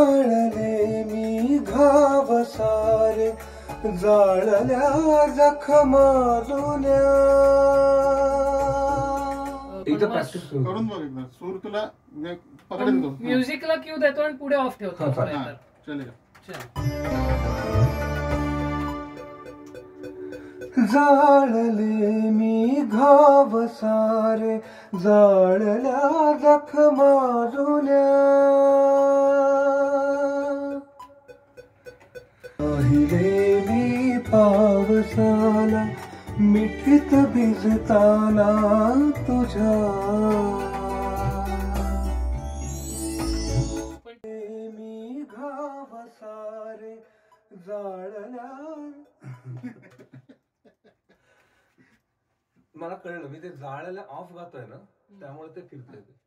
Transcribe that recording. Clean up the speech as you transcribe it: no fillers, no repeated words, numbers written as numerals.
जाळले मी घाव सारे, जाळल्या जखमा जुन्या. एकदा प्रॅक्टिस करून बघ एकदा. सूर तुला पकडेल तो. म्युझिकला क्यू देतो आणि पुढे ऑफ ठेवतो. चलेगा. जाळले मी घाव सारे, जाळल्या जखमा जुन्या. पाहिले मी पावसाला, मिठीत भिजताना तुझ्या. मी घाव सारे, जाळल्या. मला कळलं, मी ते जाळ्याला ऑफ गातोय ना, त्यामुळे ते फिरतंय.